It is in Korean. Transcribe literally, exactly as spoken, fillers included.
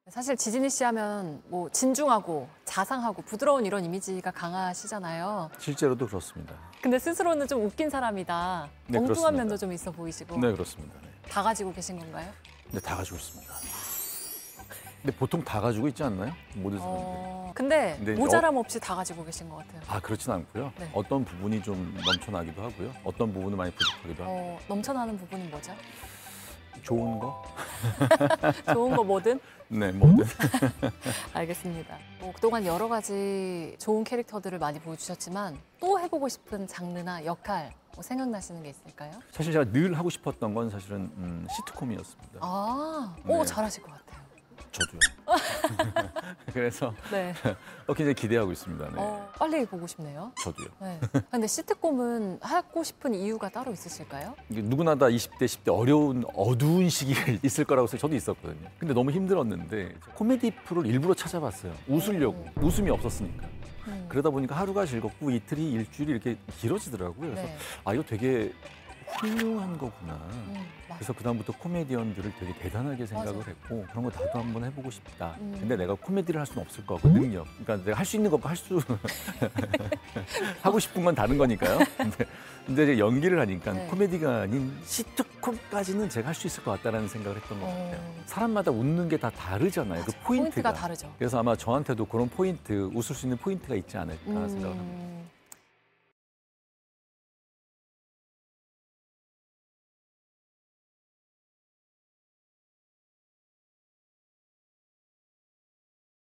사실 지진이 씨 하면 뭐 진중하고 자상하고 부드러운 이런 이미지가 강하시잖아요. 실제로도 그렇습니다. 근데 스스로는 좀 웃긴 사람이다. 네, 엉뚱한 그렇습니다. 면도 좀 있어 보이시고. 네, 그렇습니다. 네. 다 가지고 계신 건가요? 네, 다 가지고 있습니다. 근데 보통 다 가지고 있지 않나요? 모든 사람들이. 어... 근데 근데 모자람 없이 다 가지고 계신 것 같아요. 아, 그렇진 않고요. 네. 어떤 부분이 좀 넘쳐나기도 하고요. 어떤 부분은 많이 부족하기도 하고. 어, 넘쳐나는 부분은 뭐죠? 좋은 거? 좋은 거 뭐든? 네, 뭐든. 알겠습니다. 뭐 그동안 여러 가지 좋은 캐릭터들을 많이 보여주셨지만 또 해보고 싶은 장르나 역할 뭐 생각나시는 게 있을까요? 사실 제가 늘 하고 싶었던 건 사실은 음, 시트콤이었습니다. 아, 오 네. 잘하실 것 같아요. 저도요. 그래서 네. 어, 굉장히 기대하고 있습니다. 네. 어, 빨리 보고 싶네요. 저도요. 네. 근데 시트콤은 하고 싶은 이유가 따로 있으실까요? 이게 누구나 다 이십 대, 십 대 어려운 어두운 시기가 있을 거라고 해서 저도 있었거든요. 근데 너무 힘들었는데 코미디 프로를 일부러 찾아봤어요. 웃으려고. 음. 웃음이 없었으니까. 음. 그러다 보니까 하루가 즐겁고 이틀이 일주일이 이렇게 길어지더라고요. 그래서 네. 아, 이거 되게 훌륭한 거구나. 음, 맞- 그래서 그다음부터 코미디언들을 되게 대단하게 생각을 맞아. 했고 그런 거 나도 한번 해보고 싶다. 음. 근데 내가 코미디를 할 수는 없을 것 같고 능력. 그러니까 내가 할 수 있는 것과 할 수 하고 싶은 건 다른 거니까요. 근데, 근데 이제 연기를 하니까 네. 코미디가 아닌 시트콤까지는 제가 할 수 있을 것 같다라는 생각을 했던 것 어. 같아요. 사람마다 웃는 게 다 다르잖아요. 그 맞아. 포인트가. 포인트가 다르죠. 그래서 아마 저한테도 그런 포인트, 웃을 수 있는 포인트가 있지 않을까 생각을 합니다. 음.